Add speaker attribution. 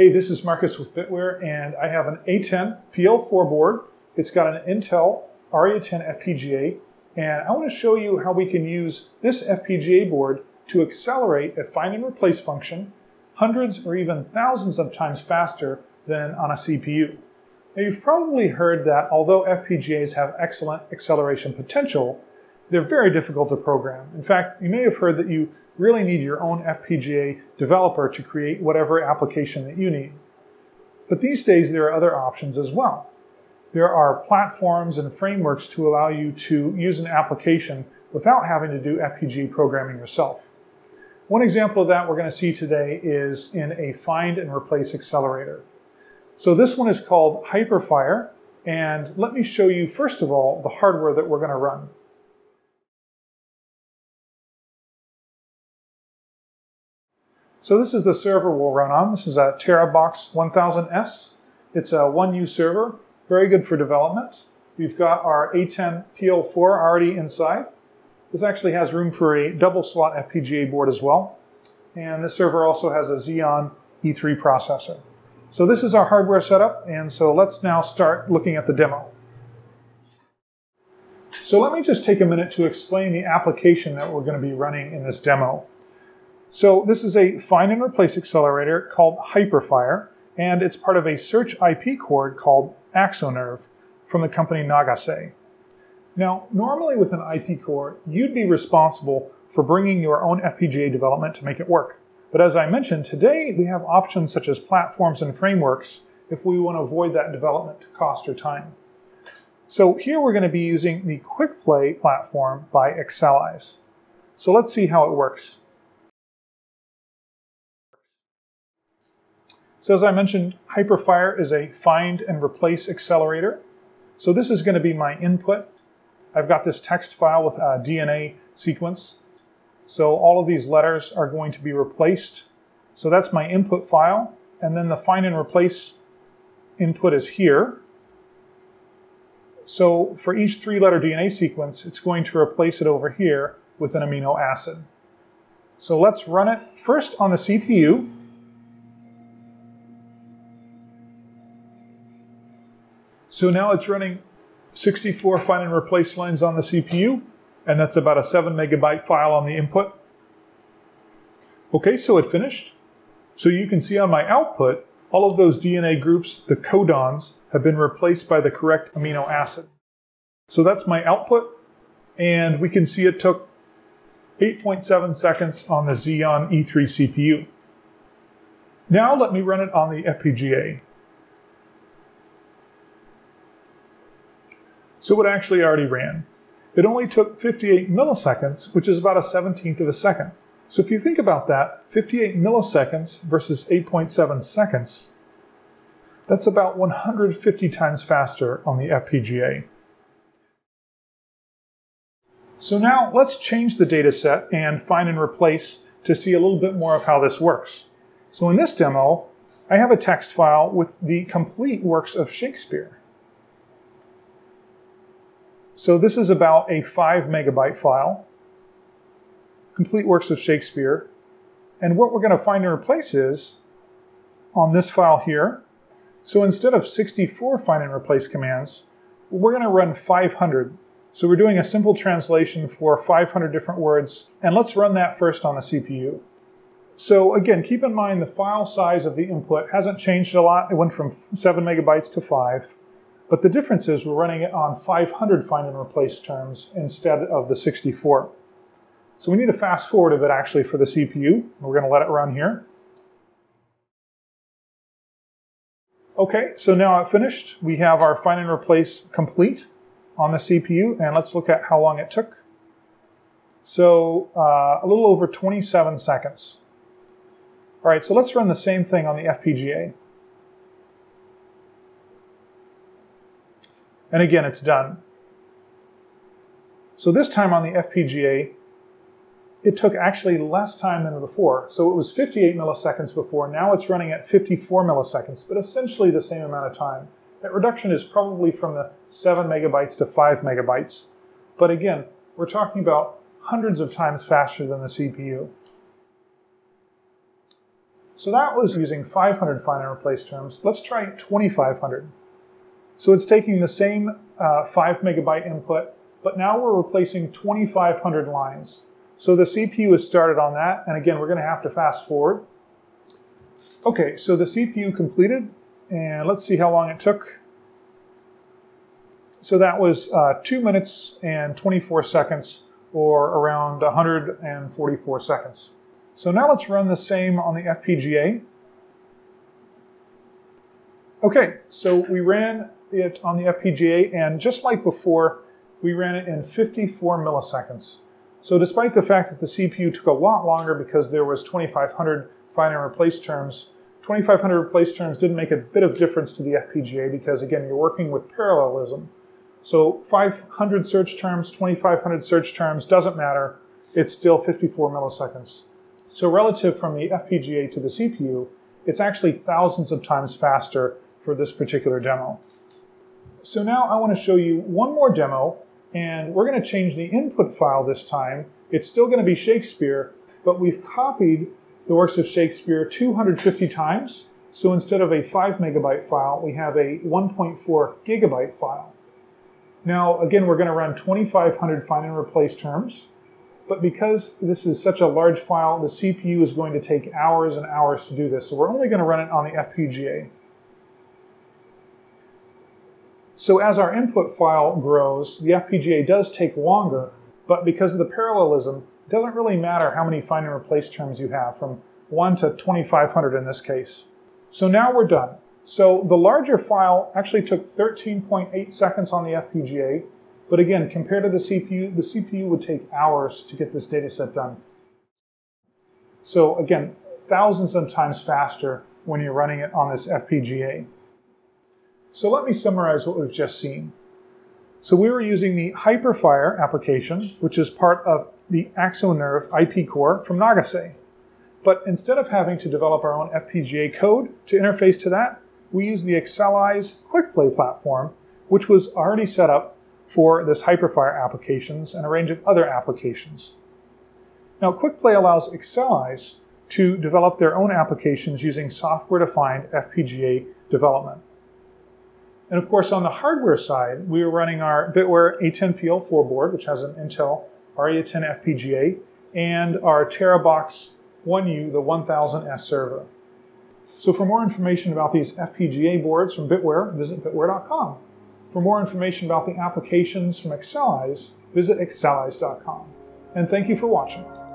Speaker 1: Hey, this is Marcus with Bitware, and I have an A10PL4 board. It's got an Intel Arria 10 FPGA, and I want to show you how we can use this FPGA board to accelerate a find and replace function hundreds or even thousands of times faster than on a CPU. Now, you've probably heard that although FPGAs have excellent acceleration potential, they're very difficult to program. In fact, you may have heard that you really need your own FPGA developer to create whatever application that you need. But these days there are other options as well. There are platforms and frameworks to allow you to use an application without having to do FPGA programming yourself. One example of that we're going to see today is in a find and replace accelerator. So this one is called Hyper FiRe, and let me show you first of all the hardware that we're going to run. So this is the server we'll run on. This is a TeraBox 1000S. It's a 1U server, very good for development. We've got our A10PL4 already inside. This actually has room for a double slot FPGA board as well. And this server also has a Xeon E3 processor. So this is our hardware setup, and so let's now start looking at the demo. So let me just take a minute to explain the application that we're going to be running in this demo. So this is a find and replace accelerator called Hyper FiRe, and it's part of a search IP cord called Axonerve from the company Nagase. Now, normally with an IP core, you'd be responsible for bringing your own FPGA development to make it work. But as I mentioned, today we have options such as platforms and frameworks if we want to avoid that development cost or time. So here we're going to be using the QuickPlay platform by Accelize. So let's see how it works. So as I mentioned, Hyper FiRe is a find and replace accelerator. So this is going to be my input. I've got this text file with a DNA sequence. So all of these letters are going to be replaced. So that's my input file. And then the find and replace input is here. So for each 3-letter DNA sequence, it's going to replace it over here with an amino acid. So let's run it first on the CPU. So now it's running 64 find and replace lines on the CPU, and that's about a 7 megabyte file on the input. Okay, so it finished. So you can see on my output, all of those DNA groups, the codons, have been replaced by the correct amino acid. So that's my output, and we can see it took 8.7 seconds on the Xeon E3 CPU. Now let me run it on the FPGA. So it actually already ran. It only took 58 milliseconds, which is about a 17th of a second. So if you think about that, 58 milliseconds versus 8.7 seconds, that's about 150 times faster on the FPGA. So now let's change the data set and find and replace to see a little bit more of how this works. So in this demo, I have a text file with the complete works of Shakespeare. So this is about a 5 megabyte file, complete works of Shakespeare. And what we're going to find and replace is on this file here. So instead of 64 find and replace commands, we're going to run 500. So we're doing a simple translation for 500 different words. And let's run that first on the CPU. So again, keep in mind the file size of the input hasn't changed a lot. It went from 7 megabytes to 5. But the difference is we're running it on 500 find and replace terms instead of the 64. So we need a fast forward of it actually for the CPU. We're going to let it run here. Okay, so now it finished. We have our find and replace complete on the CPU, and let's look at how long it took. So a little over 27 seconds. All right, so let's run the same thing on the FPGA. And again, it's done. So this time on the FPGA, it took actually less time than before. So it was 58 milliseconds before. Now it's running at 54 milliseconds, but essentially the same amount of time. That reduction is probably from the 7 megabytes to 5 megabytes. But again, we're talking about hundreds of times faster than the CPU. So that was using 500 find and replace terms. Let's try 2500. So it's taking the same 5 megabyte input, but now we're replacing 2500 lines. So the CPU is started on that, and again, we're going to have to fast forward. Okay, so the CPU completed, and let's see how long it took. So that was 2 minutes and 24 seconds, or around 144 seconds. So now let's run the same on the FPGA. Okay, so we ran it on the FPGA, and just like before, we ran it in 54 milliseconds. So despite the fact that the CPU took a lot longer because there was 2500 find and replace terms, 2500 replace terms didn't make a bit of difference to the FPGA because, again, you're working with parallelism. So 500 search terms, 2500 search terms, doesn't matter. It's still 54 milliseconds. So relative from the FPGA to the CPU, it's actually thousands of times faster for this particular demo. So now I want to show you one more demo, and we're going to change the input file this time. It's still going to be Shakespeare, but we've copied the works of Shakespeare 250 times. So instead of a 5 megabyte file, we have a 1.4 gigabyte file. Now, again, we're going to run 2500 find and replace terms, but because this is such a large file, the CPU is going to take hours and hours to do this, so we're only going to run it on the FPGA. So as our input file grows, the FPGA does take longer, but because of the parallelism, it doesn't really matter how many find and replace terms you have, from 1 to 2500 in this case. So now we're done. So the larger file actually took 13.8 seconds on the FPGA, but again, compared to the CPU would take hours to get this data set done. So again, thousands of times faster when you're running it on this FPGA. So let me summarize what we've just seen. So we were using the Hyper FiRe application, which is part of the Axonerve IP core from Nagase. But instead of having to develop our own FPGA code to interface to that, we used the Accelize QuickPlay platform, which was already set up for this Hyper FiRe applications and a range of other applications. Now, QuickPlay allows Accelize to develop their own applications using software-defined FPGA development. And of course, on the hardware side, we were running our Bitware A10PL4 board, which has an Intel Arria 10 FPGA, and our TeraBox 1U, the 1000S server. So for more information about these FPGA boards from Bitware, visit bitware.com. For more information about the applications from Accelize, visit accelize.com. And thank you for watching.